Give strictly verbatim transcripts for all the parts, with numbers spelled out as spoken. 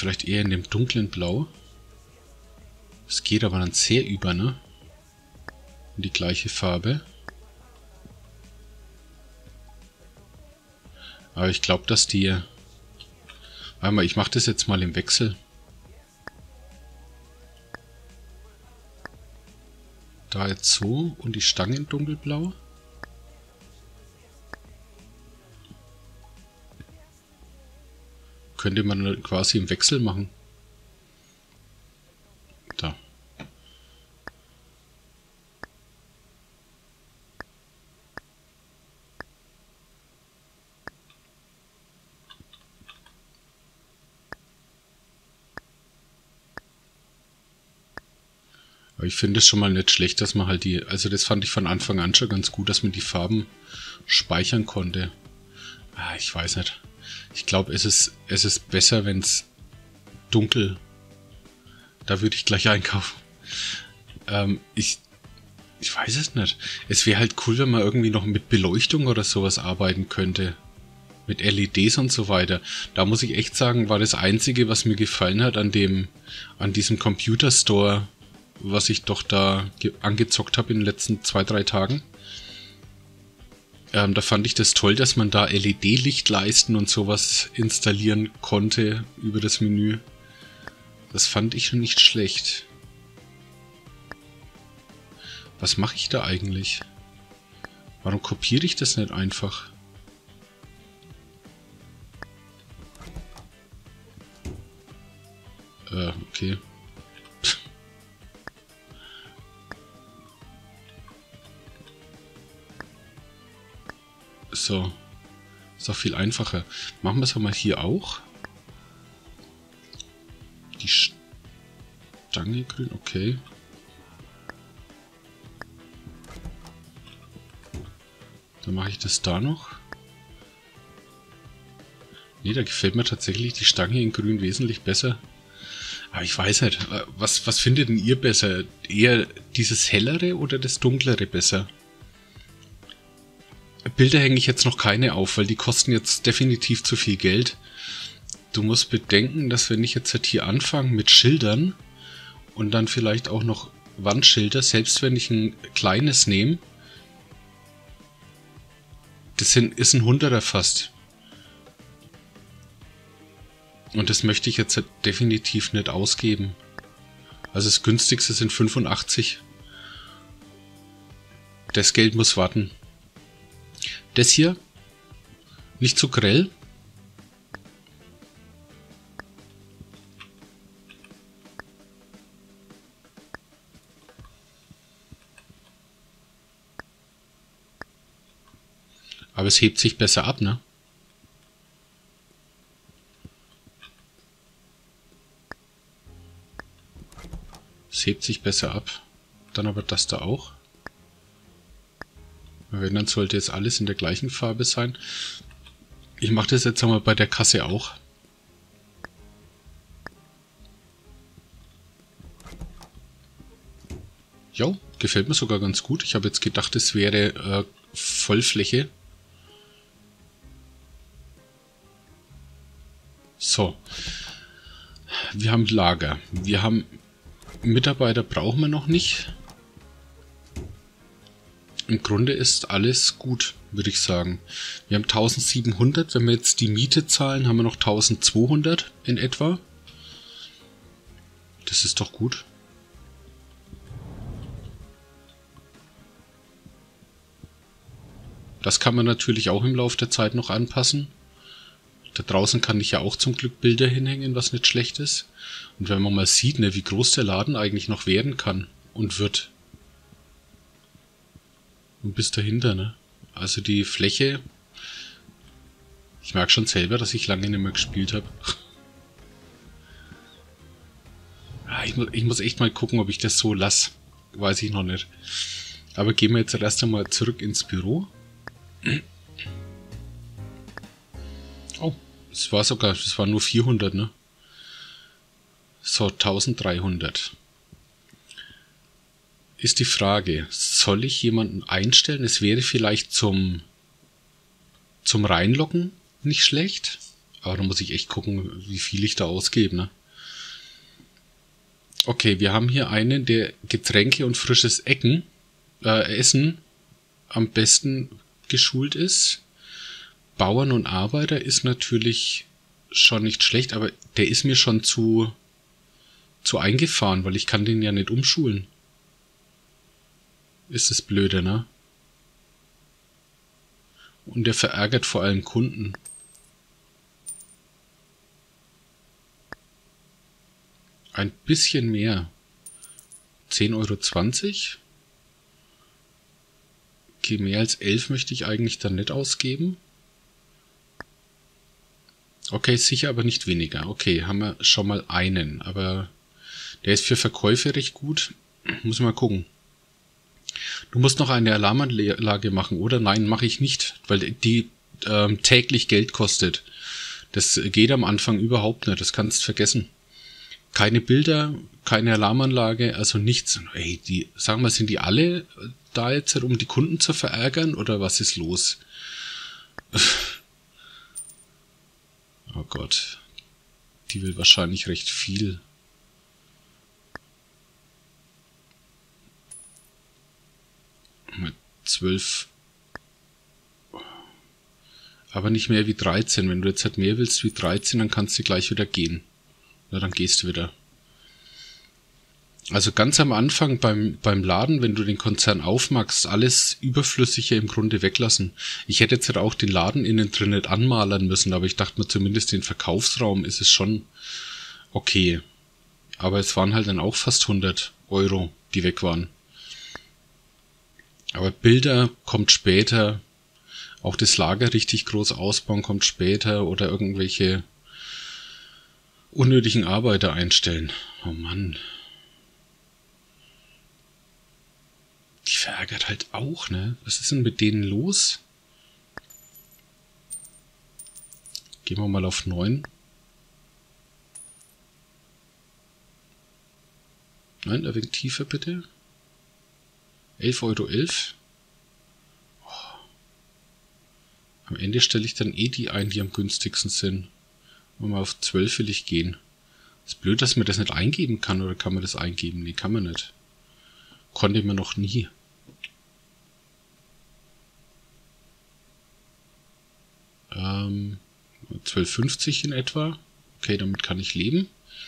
vielleicht eher in dem dunklen Blau. Es geht aber dann sehr über, ne? In die gleiche Farbe. Aber ich glaube, dass die... Warte mal, ich mache das jetzt mal im Wechsel. Da jetzt so und die Stange in dunkelblau. Könnte man quasi im Wechsel machen. Da. Aber ich finde es schon mal nicht schlecht, dass man halt die... Also das fand ich von Anfang an schon ganz gut, dass man die Farben speichern konnte. Ah, ich weiß nicht. Ich glaube, es ist, es ist besser, wenn es dunkel... Da würde ich gleich einkaufen. Ähm, ich... Ich weiß es nicht. Es wäre halt cool, wenn man irgendwie noch mit Beleuchtung oder sowas arbeiten könnte. Mit L E Ds und so weiter. Da muss ich echt sagen, war das Einzige, was mir gefallen hat an dem... An diesem Computer Store... was ich doch da angezockt habe in den letzten zwei, drei Tagen. Ähm, da fand ich das toll, dass man da L E D-Lichtleisten und sowas installieren konnte über das Menü. Das fand ich schon nicht schlecht. Was mache ich da eigentlich? Warum kopiere ich das nicht einfach? Äh, okay. So, ist auch viel einfacher. Machen wir es mal hier auch. Die Stange grün, okay. Dann mache ich das da noch. Ne, da gefällt mir tatsächlich die Stange in grün wesentlich besser. Aber ich weiß nicht, was, was findet denn ihr besser? Eher dieses hellere oder das dunklere besser? Bilder hänge ich jetzt noch keine auf, weil die kosten jetzt definitiv zu viel Geld. Du musst bedenken, dass wenn ich jetzt halt hier anfange mit Schildern und dann vielleicht auch noch Wandschilder, selbst wenn ich ein kleines nehme, das sind, ist ein Hunderter fast. Und das möchte ich jetzt halt definitiv nicht ausgeben. Also das günstigste sind fünfundachtzig. Das Geld muss warten. Das hier, nicht zu grell. Aber es hebt sich besser ab, ne? Es hebt sich besser ab. Dann aber das da auch. Wenn, dann sollte jetzt alles in der gleichen Farbe sein. Ich mache das jetzt einmal bei der Kasse auch. Jo, gefällt mir sogar ganz gut. Ich habe jetzt gedacht, es wäre äh, Vollfläche. So. Wir haben Lager. Wir haben Mitarbeiter brauchen wir noch nicht. Im Grunde ist alles gut, würde ich sagen. Wir haben eintausendsiebenhundert. Wenn wir jetzt die Miete zahlen, haben wir noch eintausendzweihundert in etwa. Das ist doch gut. Das kann man natürlich auch im Laufe der Zeit noch anpassen. Da draußen kann ich ja auch zum Glück Bilder hinhängen, was nicht schlecht ist. Und wenn man mal sieht, ne, wie groß der Laden eigentlich noch werden kann und wird. Und bis dahinter, ne? Also die Fläche... Ich merke schon selber, dass ich lange nicht mehr gespielt habe. ich, mu ich muss echt mal gucken, ob ich das so lasse. Weiß ich noch nicht. Aber gehen wir jetzt erst einmal zurück ins Büro. Oh, es war sogar, es waren nur vierhundert, ne? So, eintausenddreihundert. Ist die Frage, soll ich jemanden einstellen? Es wäre vielleicht zum, zum Reinloggen nicht schlecht. Aber da muss ich echt gucken, wie viel ich da ausgebe, ne? Okay, wir haben hier einen, der Getränke und frisches Ecken, äh, Essen am besten geschult ist. Bauern und Arbeiter ist natürlich schon nicht schlecht, aber der ist mir schon zu, zu eingefahren, weil ich kann den ja nicht umschulen. Ist das blöde, ne? Und der verärgert vor allem Kunden. Ein bisschen mehr. zehn Euro zwanzig. Okay, mehr als elf möchte ich eigentlich dann nicht ausgeben. Okay, sicher aber nicht weniger. Okay, haben wir schon mal einen, aber der ist für Verkäufe recht gut. Muss mal gucken. Du musst noch eine Alarmanlage machen, oder? Nein, mache ich nicht, weil die ähm, täglich Geld kostet. Das geht am Anfang überhaupt nicht, das kannst du vergessen. Keine Bilder, keine Alarmanlage, also nichts. Ey, die, sagen wir, sind die alle da jetzt, um die Kunden zu verärgern, oder was ist los? Oh Gott. Die will wahrscheinlich recht viel. Mit zwölf. Aber nicht mehr wie dreizehn. Wenn du jetzt halt mehr willst wie dreizehn, dann kannst du gleich wieder gehen. Na, dann gehst du wieder. Also ganz am Anfang beim, beim Laden, wenn du den Konzern aufmachst, alles Überflüssige im Grunde weglassen. Ich hätte jetzt halt auch den Laden innen drin nicht anmalern müssen, aber ich dachte mir, zumindest den Verkaufsraum ist es schon okay. Aber es waren halt dann auch fast hundert Euro, die weg waren. Aber Bilder kommt später. Auch das Lager richtig groß ausbauen kommt später, oder irgendwelche unnötigen Arbeiter einstellen. Oh Mann. Die verärgert halt auch, ne? Was ist denn mit denen los? Gehen wir mal auf neun. Nein, ein wenig tiefer bitte. elf Euro elf. Oh. Am Ende stelle ich dann eh die ein, die am günstigsten sind. Und mal auf zwölf will ich gehen. Ist blöd, dass man das nicht eingeben kann, oder kann man das eingeben? Nee, kann man nicht. Konnte man noch nie. Ähm, zwölf fünfzig in etwa. Okay, damit kann ich leben.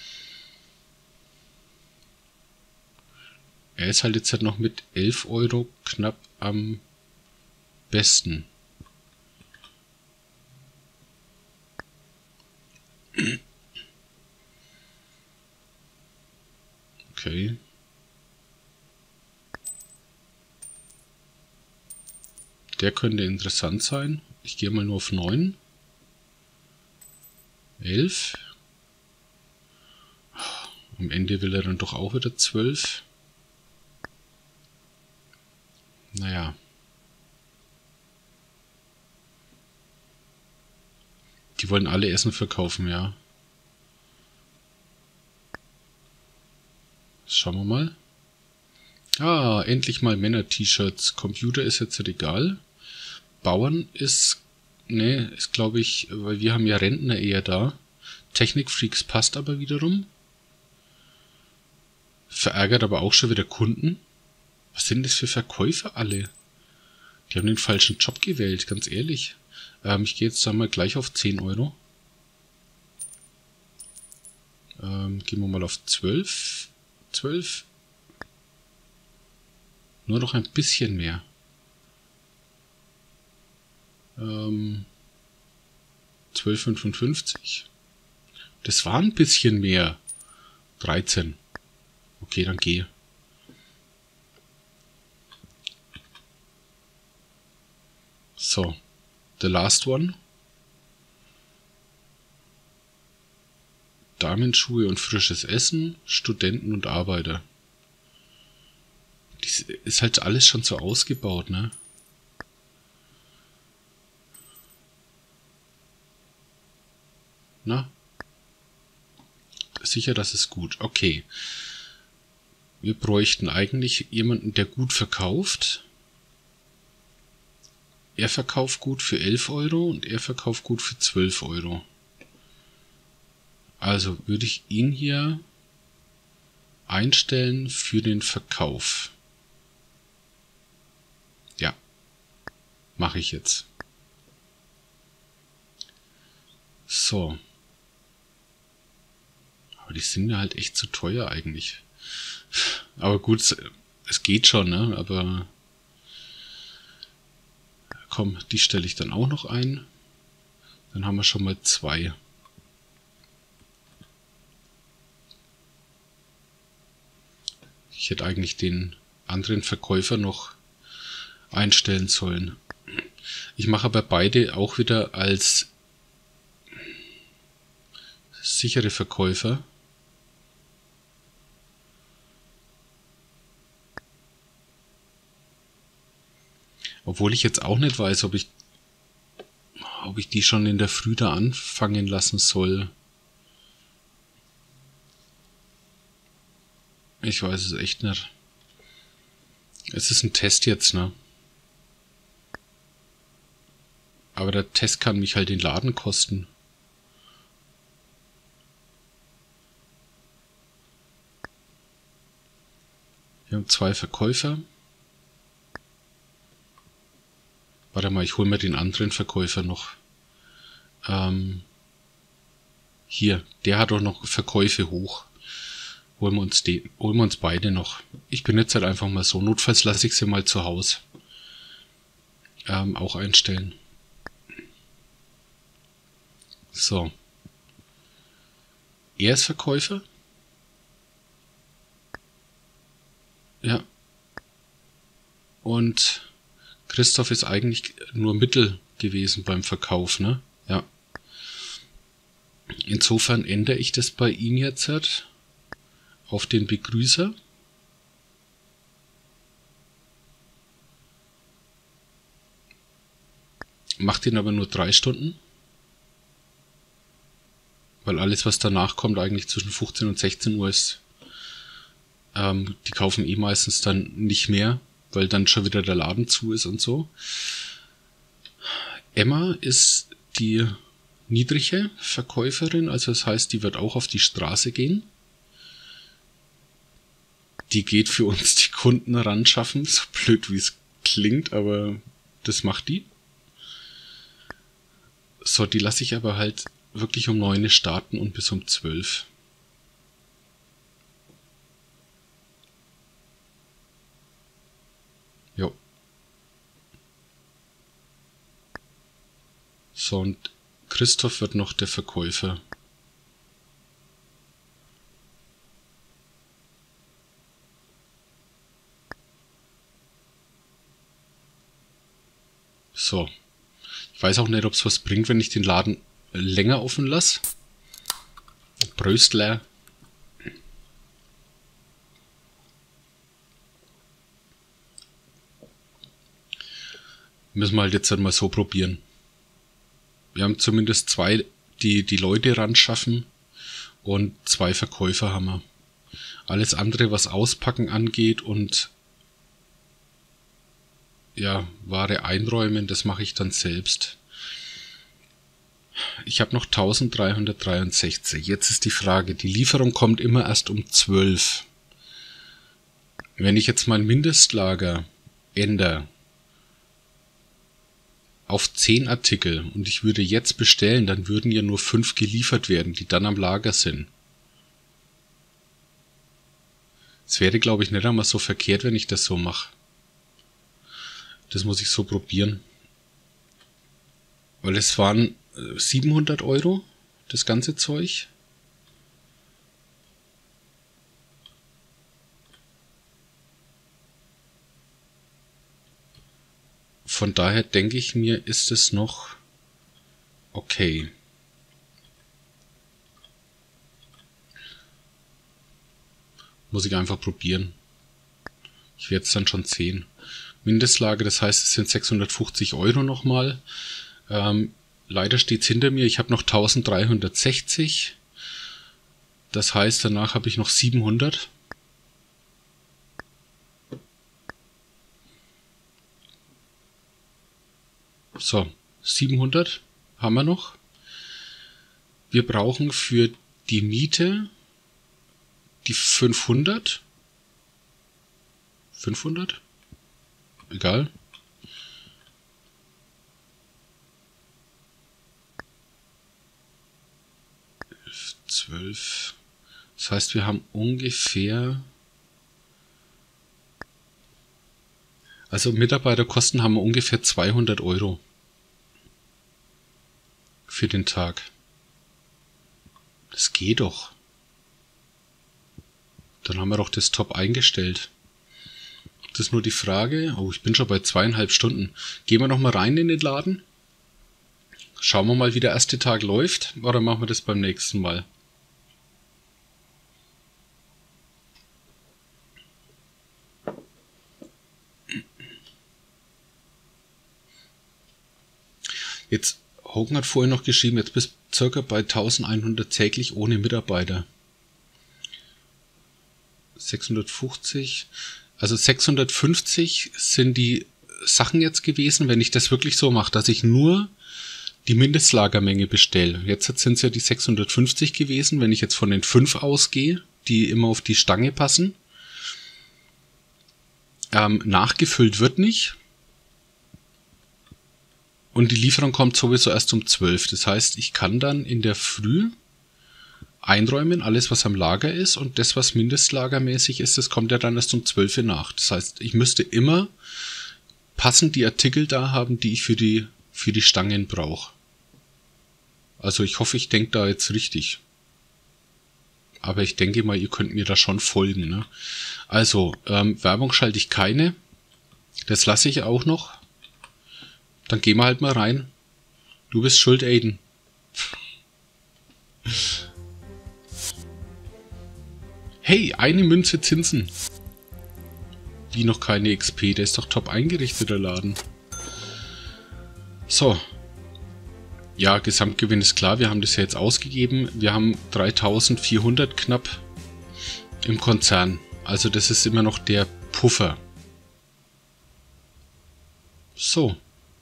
Er ist halt jetzt halt noch mit elf Euro knapp am besten. Okay. Der könnte interessant sein. Ich gehe mal nur auf neun. elf. Am Ende will er dann doch auch wieder zwölf. Naja. Die wollen alle Essen verkaufen, ja. Schauen wir mal. Ah, endlich mal Männer-T-Shirts. Computer ist jetzt halt egal. Bauern ist, ne, ist glaube ich, weil wir haben ja Rentner eher da. Technikfreaks passt aber wiederum. Verärgert aber auch schon wieder Kunden. Was sind das für Verkäufer alle? Die haben den falschen Job gewählt, ganz ehrlich. Ähm, ich gehe jetzt sagen wir gleich auf zehn Euro. Ähm, gehen wir mal auf zwölf. zwölf. Nur noch ein bisschen mehr. Ähm, zwölf fünfundfünfzig. Das war ein bisschen mehr. dreizehn. Okay, dann geh. So. The last one. Damenschuhe und frisches Essen, Studenten und Arbeiter. Das ist halt alles schon so ausgebaut, ne? Na? Sicher, das ist gut. Okay. Wir bräuchten eigentlich jemanden, der gut verkauft. Er verkauft gut für elf Euro und er verkauft gut für zwölf Euro. Also würde ich ihn hier einstellen für den Verkauf. Ja, mache ich jetzt. So. Aber die sind mir halt echt zu teuer eigentlich. Aber gut, es geht schon, ne? Aber komm, die stelle ich dann auch noch ein. Dann haben wir schon mal zwei. Ich hätte eigentlich den anderen Verkäufer noch einstellen sollen. Ich mache aber beide auch wieder als sichere Verkäufer. Obwohl ich jetzt auch nicht weiß, ob ich, ob ich die schon in der Früh da anfangen lassen soll. Ich weiß es echt nicht. Es ist ein Test jetzt, ne? Aber der Test kann mich halt den Laden kosten. Wir haben zwei Verkäufer. Warte mal, ich hole mir den anderen Verkäufer noch. Ähm, hier, der hat doch noch Verkäufe hoch. Holen wir uns den, holen wir uns beide noch. Ich benutze halt einfach mal so. Notfalls lasse ich sie mal zu Hause ähm, auch einstellen. So. Er ist Verkäufer. Ja. Und Christoph ist eigentlich nur Mittel gewesen beim Verkauf, ne? Ja. Insofern ändere ich das bei ihm jetzt halt auf den Begrüßer. Macht ihn aber nur drei Stunden. Weil alles, was danach kommt, eigentlich zwischen fünfzehn und sechzehn Uhr ist. Ähm, die kaufen eh meistens dann nicht mehr, weil dann schon wieder der Laden zu ist und so. Emma ist die niedrige Verkäuferin, also das heißt, die wird auch auf die Straße gehen. Die geht für uns die Kunden ran schaffen, so blöd wie es klingt, aber das macht die. So, die lasse ich aber halt wirklich um neun starten und bis um zwölf. Jo. So, und Christoph wird noch der Verkäufer. So. Ich weiß auch nicht, ob es was bringt, wenn ich den Laden länger offen lasse. Bröstler. Müssen wir halt jetzt einmal so probieren. Wir haben zumindest zwei, die die Leute ran schaffen, und zwei Verkäufer haben wir. Alles andere, was Auspacken angeht und ja, Ware einräumen, das mache ich dann selbst. Ich habe noch dreizehnhundertdreiundsechzig. Jetzt ist die Frage, die Lieferung kommt immer erst um zwölf. Wenn ich jetzt mein Mindestlager ändere auf zehn Artikel und ich würde jetzt bestellen, dann würden ja nur fünf geliefert werden, die dann am Lager sind. Es wäre, glaube ich, nicht einmal so verkehrt, wenn ich das so mache. Das muss ich so probieren. Weil es waren siebenhundert Euro, das ganze Zeug. Von daher denke ich mir, ist es noch okay. Muss ich einfach probieren. Ich werde es dann schon sehen. Mindestlage, das heißt, es sind sechshundertfünfzig Euro nochmal. Ähm, leider steht es hinter mir. Ich habe noch dreizehnhundertsechzig. Das heißt, danach habe ich noch siebenhundert. So, siebenhundert haben wir noch. Wir brauchen für die Miete, die fünfhundert. fünfhundert? Egal. zwölf. Das heißt, wir haben ungefähr... Also Mitarbeiterkosten haben wir ungefähr zweihundert Euro für den Tag. Das geht doch. Dann haben wir doch das top eingestellt. Das ist nur die Frage... Oh, ich bin schon bei zweieinhalb Stunden. Gehen wir noch mal rein in den Laden. Schauen wir mal, wie der erste Tag läuft. Oder machen wir das beim nächsten Mal? Jetzt, Hogan hat vorhin noch geschrieben, jetzt bist du circa bei eintausendeinhundert täglich ohne Mitarbeiter. sechshundertfünfzig, also sechshundertfünfzig sind die Sachen jetzt gewesen, wenn ich das wirklich so mache, dass ich nur die Mindestlagermenge bestelle. Jetzt sind es ja die sechshundertfünfzig gewesen, wenn ich jetzt von den fünf ausgehe, die immer auf die Stange passen. Ähm, nachgefüllt wird nicht. Und die Lieferung kommt sowieso erst um zwölf. Das heißt, ich kann dann in der Früh einräumen, alles was am Lager ist, und das, was mindestlagermäßig ist, das kommt ja dann erst um zwölf Uhr nach. Das heißt, ich müsste immer passend die Artikel da haben, die ich für die, für die Stangen brauche. Also ich hoffe, ich denke da jetzt richtig. Aber ich denke mal, ihr könnt mir da schon folgen. Ne? Also, ähm, Werbung schalte ich keine. Das lasse ich auch noch. Dann gehen wir halt mal rein. Du bist schuld, Aiden. Hey, eine Münze Zinsen. Wie noch keine X P? Der ist doch top eingerichtet, der Laden. So. Ja, Gesamtgewinn ist klar. Wir haben das ja jetzt ausgegeben. Wir haben dreitausendvierhundert knapp im Konzern. Also das ist immer noch der Puffer. So.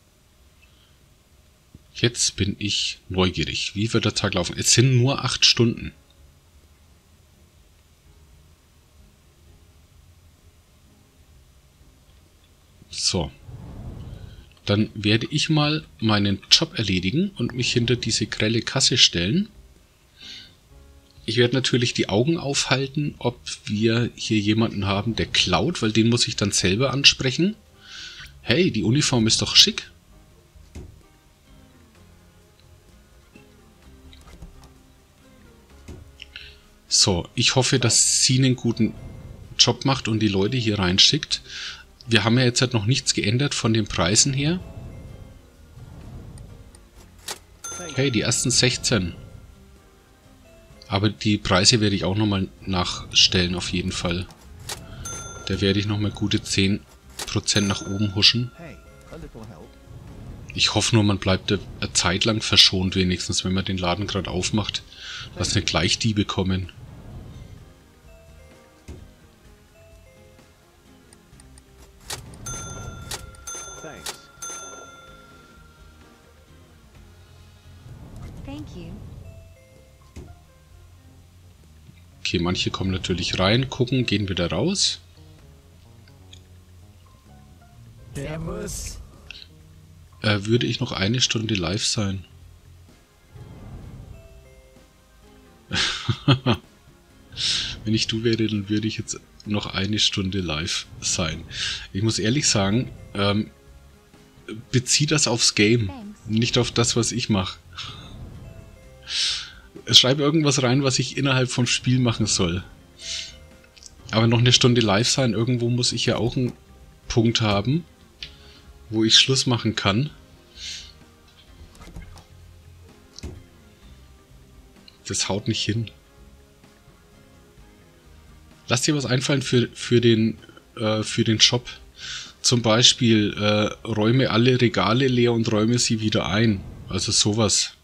Jetzt bin ich neugierig. Wie wird der Tag laufen? Es sind nur acht Stunden. So. Dann werde ich mal meinen Job erledigen und mich hinter diese grelle Kasse stellen. Ich werde natürlich die Augen aufhalten, ob wir hier jemanden haben, der klaut, weil den muss ich dann selber ansprechen. Hey, die Uniform ist doch schick. So, ich hoffe, dass sie einen guten Job macht und die Leute hier reinschickt. Wir haben ja jetzt halt noch nichts geändert von den Preisen her. Hey, die ersten sechzehn. Aber die Preise werde ich auch nochmal nachstellen, auf jeden Fall. Da werde ich nochmal gute zehn Prozent nach oben huschen. Ich hoffe nur, man bleibt eine Zeit lang verschont, wenigstens, wenn man den Laden gerade aufmacht, dass nicht gleich die bekommen. Okay, manche kommen natürlich rein, gucken, gehen wieder raus. Servus. Äh, würde ich noch eine Stunde live sein? Wenn ich du wäre, dann würde ich jetzt noch eine Stunde live sein. Ich muss ehrlich sagen, ähm, bezieh das aufs Game, nicht auf das, was ich mache. Schreib irgendwas rein, was ich innerhalb vom Spiel machen soll. Aber noch eine Stunde live sein, irgendwo muss ich ja auch einen Punkt haben, wo ich Schluss machen kann. Das haut nicht hin. Lass dir was einfallen für, für, den, äh, für den Shop. Zum Beispiel, äh, räume alle Regale leer und räume sie wieder ein. Also sowas.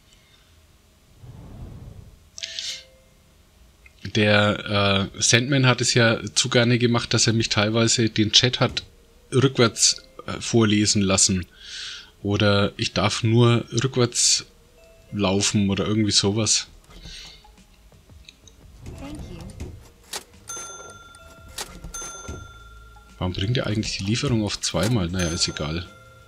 Der äh, Sandman hat es ja zu gerne gemacht, dass er mich teilweise den Chat hat rückwärts äh, vorlesen lassen. Oder ich darf nur rückwärts laufen oder irgendwie sowas. Warum bringt er eigentlich die Lieferung auf zweimal? Naja, ist egal.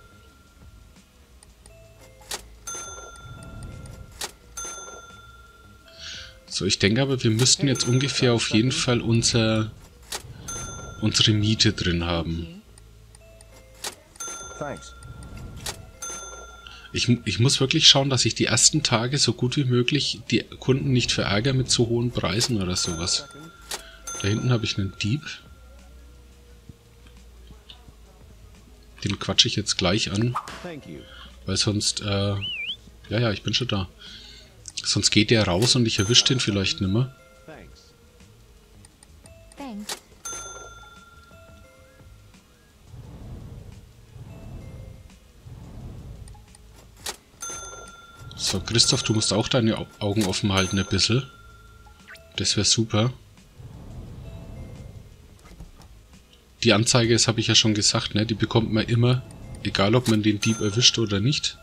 So, ich denke aber, wir müssten jetzt ungefähr auf jeden Fall unser, unsere Miete drin haben. Ich, ich muss wirklich schauen, dass ich die ersten Tage so gut wie möglich die Kunden nicht verärgere mit zu hohen Preisen oder sowas. Da hinten habe ich einen Dieb. Den quatsche ich jetzt gleich an. Weil sonst, äh, ja, ja, ich bin schon da. Sonst geht der raus und ich erwische den vielleicht nimmer. So, Christoph, du musst auch deine Augen offen halten ein bisschen. Das wäre super. Die Anzeige, das habe ich ja schon gesagt, ne? Die bekommt man immer, egal ob man den Dieb erwischt oder nicht.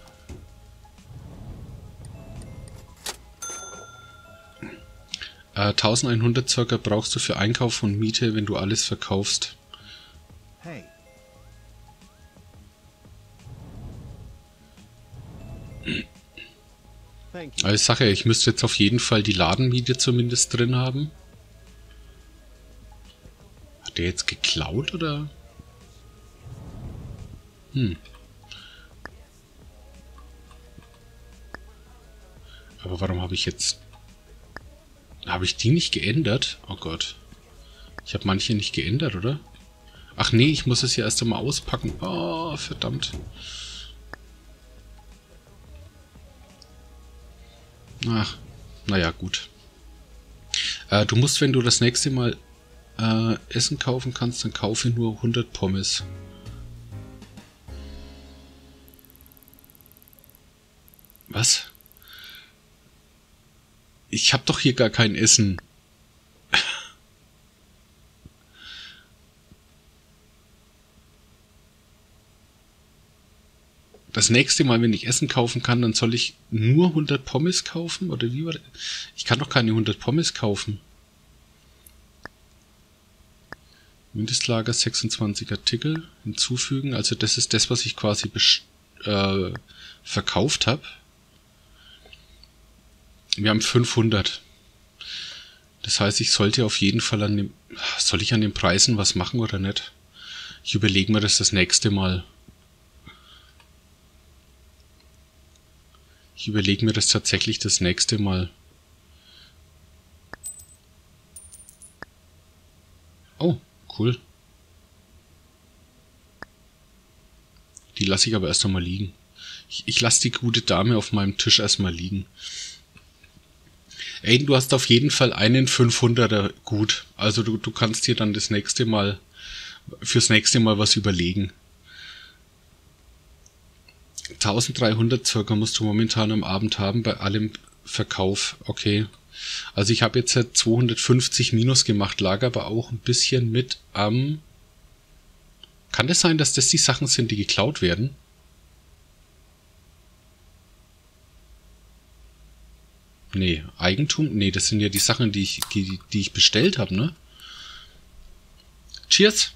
Äh, elfhundert circa brauchst du für Einkauf und Miete, wenn du alles verkaufst. Hey. Als Sache, ich müsste jetzt auf jeden Fall die Ladenmiete zumindest drin haben. Hat der jetzt geklaut oder? Hm. Aber warum habe ich jetzt... Habe ich die nicht geändert? Oh Gott. Ich habe manche nicht geändert, oder? Ach nee, ich muss es ja erst einmal auspacken. Oh, verdammt. Ach, naja, gut. Äh, du musst, wenn du das nächste Mal äh, Essen kaufen kannst, dann kaufe nur hundert Pommes. Was? Ich hab doch hier gar kein Essen. Das nächste Mal, wenn ich Essen kaufen kann, dann soll ich nur hundert Pommes kaufen? Oder wie war das? Ich kann doch keine hundert Pommes kaufen. Mindestlager sechsundzwanzig Artikel hinzufügen. Also das ist das, was ich quasi äh, verkauft habe. Wir haben fünfhundert. Das heißt, ich sollte auf jeden Fall an dem... Soll ich an den Preisen was machen oder nicht? Ich überlege mir das das nächste Mal. Ich überlege mir das tatsächlich das nächste Mal. Oh, cool. Die lasse ich aber erst einmal liegen. Ich, ich lasse die gute Dame auf meinem Tisch erstmal liegen. Ey, du hast auf jeden Fall einen fünfhunderter gut. Also du, du kannst dir dann das nächste Mal, fürs nächste Mal was überlegen. dreizehnhundert circa musst du momentan am Abend haben bei allem Verkauf. Okay. Also ich habe jetzt halt zweihundertfünfzig minus gemacht, lag aber auch ein bisschen mit am... Ähm Kann das sein, dass das die Sachen sind, die geklaut werden? Nee, Eigentum? Nee, das sind ja die Sachen, die ich, die, die ich bestellt habe, ne? Cheers!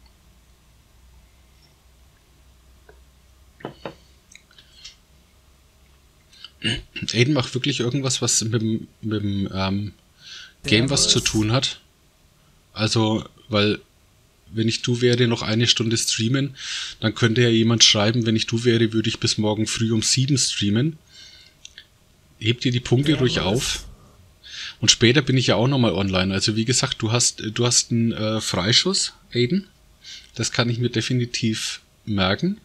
Aiden macht wirklich irgendwas, was mit dem, mit dem ähm, Game was zu tun hat. Also, weil, wenn ich du wäre, noch eine Stunde streamen, dann könnte ja jemand schreiben, wenn ich du wäre, würde ich bis morgen früh um sieben streamen. Hebt dir die Punkte ruhig auf. Und später bin ich ja auch nochmal online. Also wie gesagt, du hast, du hast einen äh, Freischuss, Aiden. Das kann ich mir definitiv merken.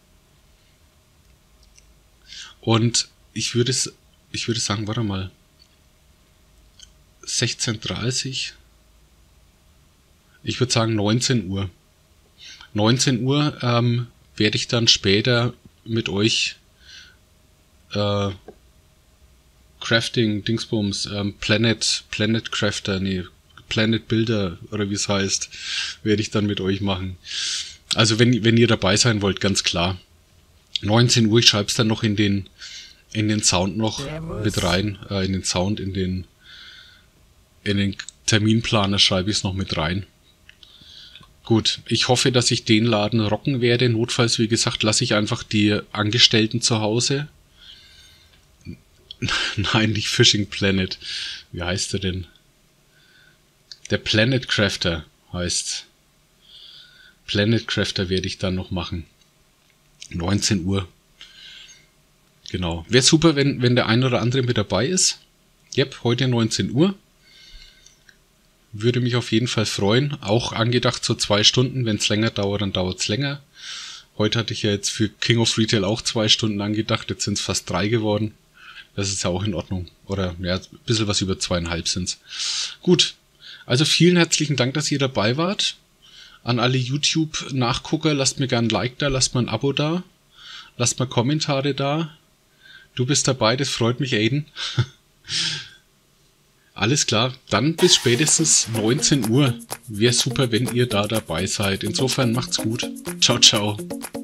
Und ich würde ich würde sagen, warte mal. sechzehn Uhr dreißig. Ich würde sagen neunzehn Uhr. neunzehn Uhr ähm, werde ich dann später mit euch äh, Crafting, Dingsbums, ähm, Planet, Planet Crafter, nee, Planet Builder oder wie es heißt, werde ich dann mit euch machen. Also wenn, wenn ihr dabei sein wollt, ganz klar. neunzehn Uhr, ich schreibe es dann noch in den in den Sound noch mit rein, äh, in den Sound, in den in den Terminplaner schreibe ich es noch mit rein. Gut, ich hoffe, dass ich den Laden rocken werde. Notfalls, wie gesagt, lasse ich einfach die Angestellten zu Hause. Nein, nicht Fishing Planet. Wie heißt er denn? Der Planet Crafter heißt. Planet Crafter werde ich dann noch machen. neunzehn Uhr. Genau. Wäre super, wenn, wenn der ein oder andere mit dabei ist. Yep, heute neunzehn Uhr. Würde mich auf jeden Fall freuen. Auch angedacht so zwei Stunden. Wenn es länger dauert, dann dauert es länger. Heute hatte ich ja jetzt für King of Retail auch zwei Stunden angedacht. Jetzt sind es fast drei geworden. Das ist ja auch in Ordnung. Oder ja, ein bisschen was über zweieinhalb sind es. Gut. Also vielen herzlichen Dank, dass ihr dabei wart. An alle YouTube-Nachgucker, lasst mir gerne ein Like da, lasst mir ein Abo da. Lasst mal Kommentare da. Du bist dabei, das freut mich, Aiden. Alles klar, dann bis spätestens neunzehn Uhr. Wäre super, wenn ihr da dabei seid. Insofern macht's gut. Ciao, ciao.